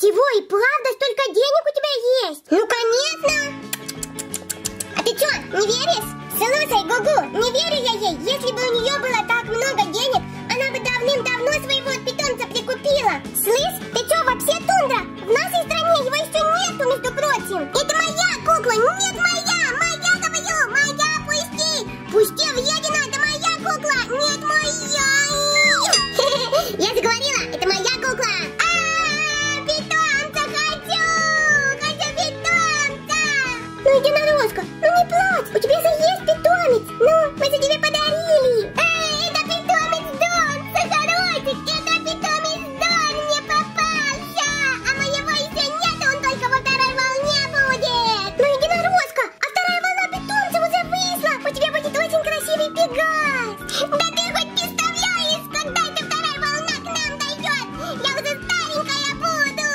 Чего, и правда столько денег у тебя есть? Ну, конечно. А ты что, не веришь? Слушай, Гугу, не верю я ей. Если бы у нее было так много денег, она бы давным-давно своего питомца прикупила. Слышь, ты что, вообще тундра? В нашей стране его еще нету, между прочим. Это моя кукла, нет, моя говорю, моя, пусти. Пусти, вредина, это моя кукла, нет, моя. Я заговорила, это моя кукла. Питомца хочу питомца. Ну, единорожка, ну не плачь, у тебя же есть питомец. Ну, мы же тебе подарили. Это питомец Дон, Сахаротик, это питомец Дон мне попался. А моего еще нет, он только во второй волне будет. Ну, единорожка, а вторая волна питомца уже вышла. У тебя будет очень красивый пегас. Да ты хоть представляешь, когда эта вторая волна к нам дойдет? Я уже старенькая буду.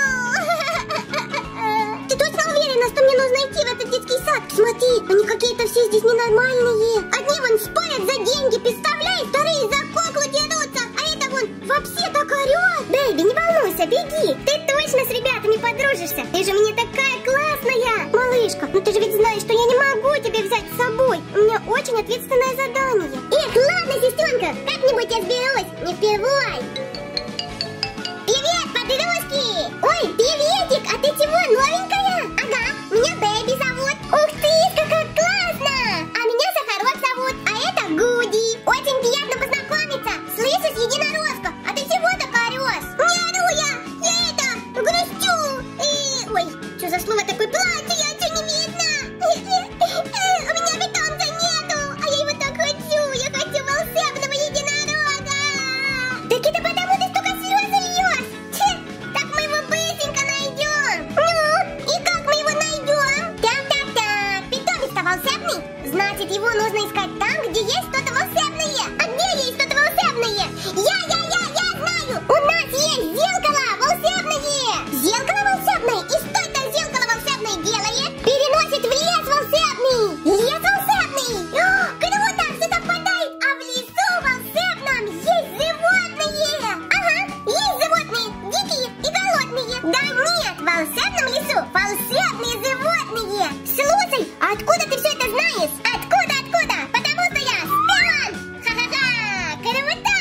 Ты точно уверена, что мне нужно идти в этот детский сад? Смотри, они какие-то все здесь ненормальные. Одни вон спорят за деньги, представляешь? Вторые за куклу дерутся, а это вон вообще так орет. Бэйби, не волнуйся, беги. Ты точно с ребятами подружишься. Ты же мне такая классная. Малышка, ну ты же ведь знаешь, что я не могу тебя взять с собой. У меня очень ответственное задание. Эх, ладно, сестренка, как-нибудь я сберусь. Не впервой. Привет, подружки! Ой, приветик, а ты чего, новенькая? Ага, меня Бэйби зовут. Ух ты, какая классная! А меня Сахарок зовут, а это Гуди. Очень приятно познакомиться. Слышишь, единорожка, а ты чего так орешь? Не ору я это, грустю. Ой, что за слово такое платье, я что не видно? У меня питомца нету, а я его так хочу. Я хочу волшебного единорога. Так это потому ты столько слез льешь. Так мы его быстренько найдем. Ну, и как мы его найдем? Так, питомец-то волшебный? Значит, его нужно искать там, где есть что-то волшебное. А где есть что-то волшебное? Я знаю! У нас есть зеркало волшебное! Зеркало волшебное? И что это зеркало волшебное делает? Переносит в лес волшебный! Лес волшебный! Круто! Все совпадает! А в лесу волшебном есть животные! Ага, есть животные! Дикие и голодные! Да нет! В волшебном лесу волшебные животные! Слушай, а откуда ты все это знаешь? Откуда? Потому что я шпион! Ха-ха-ха! Круто!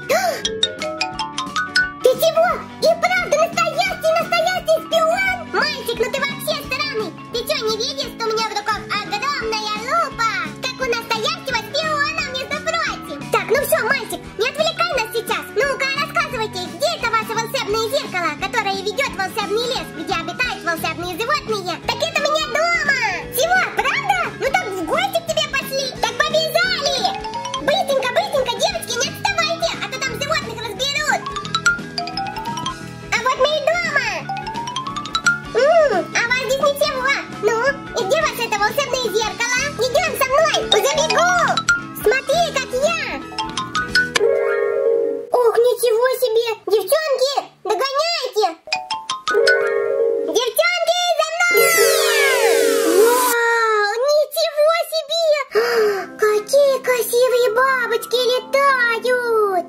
Ты чего? И правда настоящий шпион? Мальчик, ну ты вообще странный! Ты что, не видишь, что у меня в руках огромная лупа? Как у настоящего шпиона, между прочим! Так, ну все, мальчик, не отвлекай нас сейчас! Ну-ка, рассказывайте, где это ваше волшебное зеркало, которое ведет в волшебный лес, где обитают волшебные животные? Так это у меня дома! Чего, правда? Ну так в гости к тебе пошли! Так побежали! Быстренько, девочки, не отставайте, а то там животных разберут! А вот мы и дома! А вас здесь ничего! Ну, и где ваше это волшебное зеркало? Идем со мной! Забегу! Смотри, как я! Ох, ничего себе! Девчонки, догоняйте! Девчонки, за мной! Вау, ничего себе! Какие красивые бабочки летают!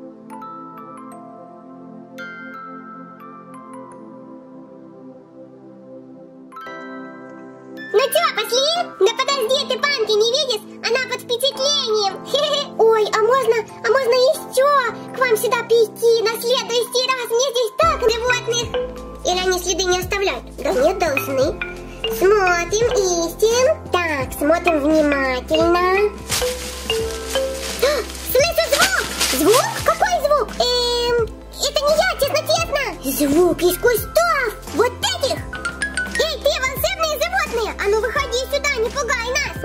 Ну чё, пошли? Да подожди, ты панки не видишь? Она под впечатлением. Ой, а можно еще к вам сюда прийти на следующий раз? Мне здесь так животных. Или они следы не оставляют? Да нет, должны. Смотрим, ищем. Так, смотрим внимательно. Слышу звук! Звук? Какой звук? Это не я, честно. Звук из кустов. Вот этих. Эй, ты, волшебные животные! А ну выходи сюда, не пугай нас!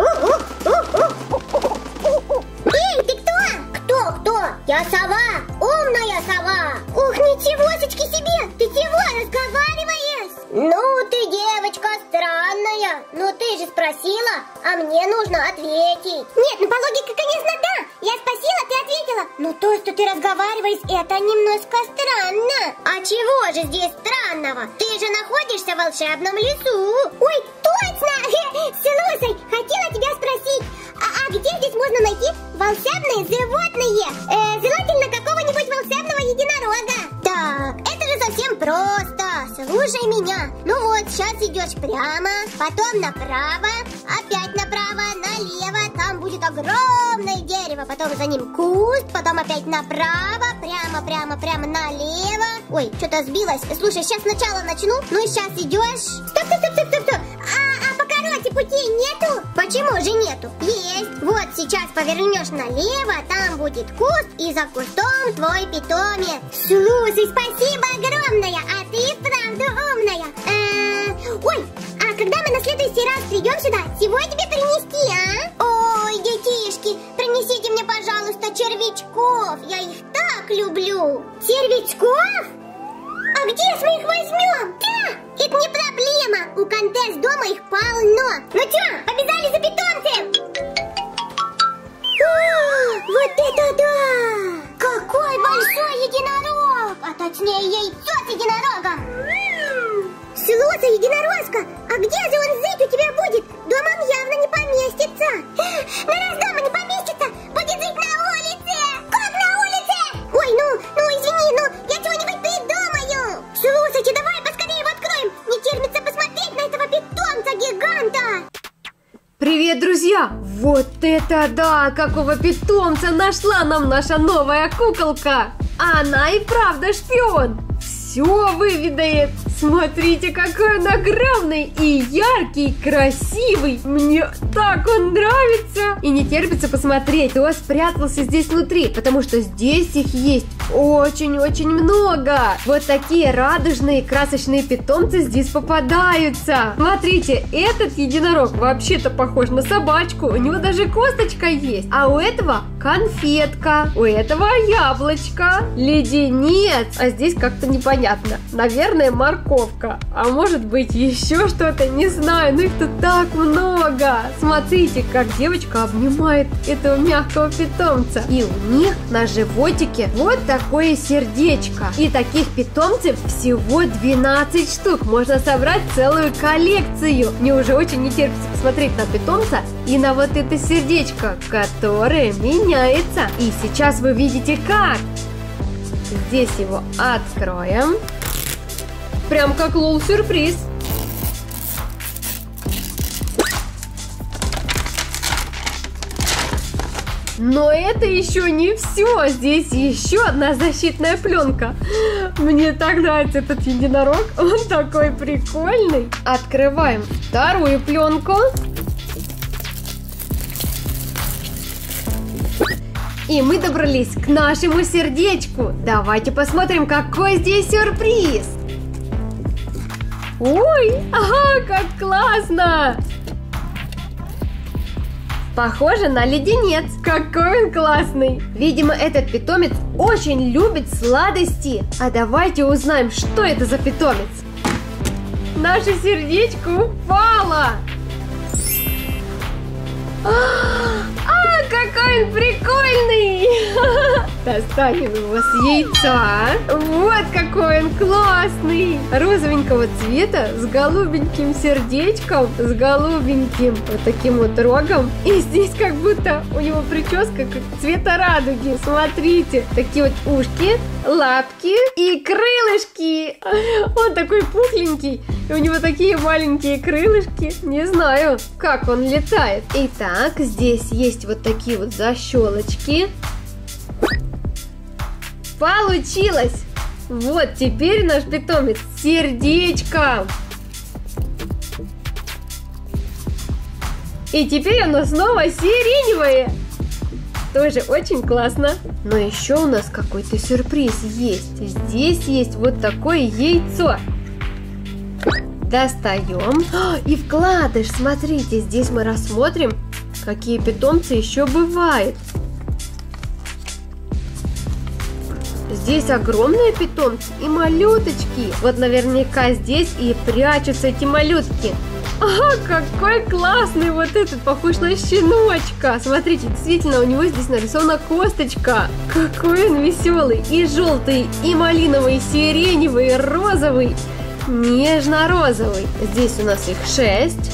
Эй, ты кто? Кто? Я сова! Умная сова! Ух, ничегошечки себе! Ты чего разговариваешь? Ну, ты девочка странная! Ну, ты же спросила, а мне нужно ответить! Нет, ну по логике, конечно, да! Я спросила, ты ответила! Но то, что ты разговариваешь, это немножко странно! А чего же здесь странного? Ты же находишься в волшебном лесу! Ой, точно! Слушай, хотела тебя спросить, а где здесь можно найти волшебные животные? Желательно какого-нибудь волшебного единорога. Так, это же совсем просто. Слушай меня. Ну вот, сейчас идешь прямо, потом направо, опять направо, налево. Там будет огромное дерево, потом за ним куст, потом опять направо, прямо налево. Ой, что-то сбилось. Слушай, сейчас сначала начну. Ну и сейчас идешь. Стоп. А покороче пути нету? Почему же нету? Есть. Вот сейчас повернешь налево, там будет куст, и за кустом твой питомец. Слушай, спасибо огромное, а ты правда умная. Ой, а когда мы на следующий раз придем сюда, чего тебе принести, а? Ой, детишки, принесите мне, пожалуйста, червячков. Я их так люблю. Червячков? А где мы их возьмем? Да, это не проблема. У Контес дома их полно. Ну чё, побежали за питомцем? О, вот это да! Какой большой единорог! А точнее яйцо с единорогом. Слушай, единорожка, а где же он жить у тебя будет? Дома он явно не поместится. Но раз дома не поместится, будет жить на улице. Как на улице? Ой, ну извини, я чего-нибудь придумаю. Слушайте, давай поскорее его откроем. Не терпится посмотреть на этого питомца-гиганта. Привет, друзья! Вот это да! Какого питомца нашла нам наша новая куколка! Она и правда шпион! Все выведает! Смотрите, какой он огромный и яркий, красивый! Мне так он нравится! И не терпится посмотреть, кто спрятался здесь внутри, потому что здесь их есть очень-очень много! Вот такие радужные, красочные питомцы здесь попадаются! Смотрите, этот единорог вообще-то похож на собачку, у него даже косточка есть, а у этого конфетка, у этого яблочко, леденец, а здесь как-то непонятно, наверное, морковка, а может быть еще что-то, не знаю, но их тут так много. Смотрите, как девочка обнимает этого мягкого питомца, и у них на животике вот такое сердечко, и таких питомцев всего 12 штук, можно собрать целую коллекцию. Мне уже очень не терпится посмотреть на питомца и на вот это сердечко, которое меняется, и сейчас вы видите как. Здесь его откроем. Прям как лол-сюрприз. Но это еще не все. Здесь еще одна защитная пленка. Мне так нравится этот единорог. Он такой прикольный. Открываем вторую пленку. И мы добрались к нашему сердечку. Давайте посмотрим, какой здесь сюрприз. Ой, ага, как классно! Похоже на леденец. Какой он классный! Видимо, этот питомец очень любит сладости. А давайте узнаем, что это за питомец. Наше сердечко упало. Какой он прикольный! Достанем его с яйца. Вот какой он классный! Розовенького цвета, с голубеньким сердечком, с голубеньким вот таким вот рогом. И здесь как будто у него прическа как цвета радуги. Смотрите, такие вот ушки, лапки и крылышки. Он такой пухленький, и у него такие маленькие крылышки. Не знаю, как он летает. Итак, здесь есть вот такие вот защелочки. Получилось! Вот теперь наш питомец с сердечком. И теперь оно снова сиреневое. Тоже очень классно. Но еще у нас какой-то сюрприз есть. Здесь есть вот такое яйцо. Достаем. И вкладыш, смотрите, здесь мы рассмотрим, какие питомцы еще бывают. Здесь огромные питомцы и малюточки. Вот наверняка здесь и прячутся эти малютки. Ага, какой классный вот этот, похож на щеночка. Смотрите, действительно, у него здесь нарисована косточка. Какой он веселый. И желтый, и малиновый, и сиреневый, и розовый, нежно-розовый. Здесь у нас их 6.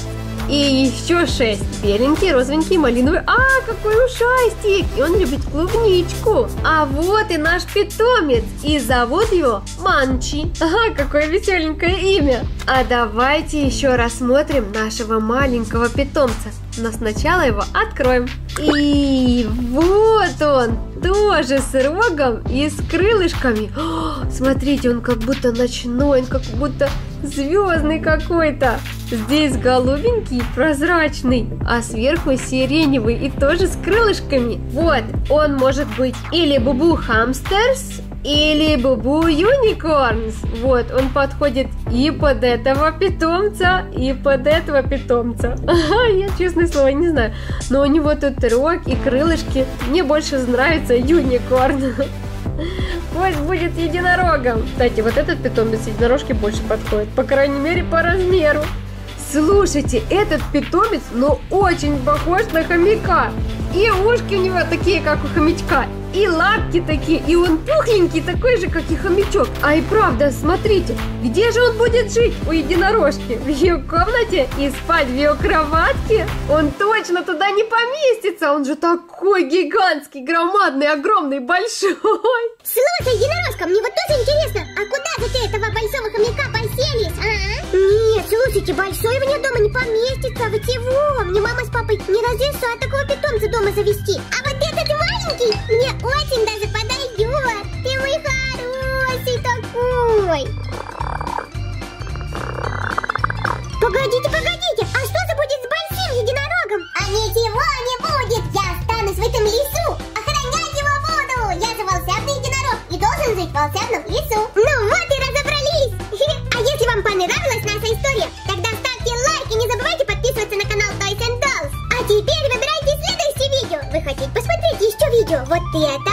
И еще 6. Беленький, розовенький, малиновый. А, какой ушастик! И он любит клубничку. А вот и наш питомец. И зовут его Манчи. Ага, какое веселенькое имя. А давайте еще рассмотрим нашего маленького питомца. Но сначала его откроем. И вот он, тоже с рогом и с крылышками. О, смотрите, он как будто ночной, он как будто звездный какой-то. Здесь голубенький, прозрачный, а сверху сиреневый и тоже с крылышками. Вот, он может быть или Бубу Хамстерс, или Бубу Юникорнс. Вот, он подходит и под этого питомца, и под этого питомца. Ага, я, честное слово, не знаю. Но у него тут рог и крылышки. Мне больше нравится Юникорн. Пусть будет единорогом. Кстати, вот этот питомец единорожке больше подходит. По крайней мере, по размеру. Слушайте, этот питомец, но очень похож на хомяка. И ушки у него такие, как у хомячка, и лапки такие, и он пухленький, такой же, как и хомячок. А и правда, смотрите, где же он будет жить у единорожки? В ее комнате и спать в ее кроватке? Он точно туда не поместится, он же такой гигантский, громадный, огромный, большой. Слушай, единорожка, мне вот тоже интересно, а куда же ты этого большого хомяка поселишь, а? Нет, слушайте, большой у меня дома не поместится, вы чего? Мне мама с папой не разрешают такого питомца дома завести. А вот этот маленький мне очень даже подойдет. Ты мой хороший такой. Погодите, а что же будет с большим единорогом? А ничего не будет, я останусь в этом лесу. Охранять его буду. Я же волшебный единорог и должен жить в волшебном лесу. Ну вот и разобрались. А если вам понравилась наша история, тогда ставьте лайк и не забывайте подписываться на канал Toys and Dolls. А теперь выбирайте следующее видео. Вы хотите посмотреть еще видео? Вот это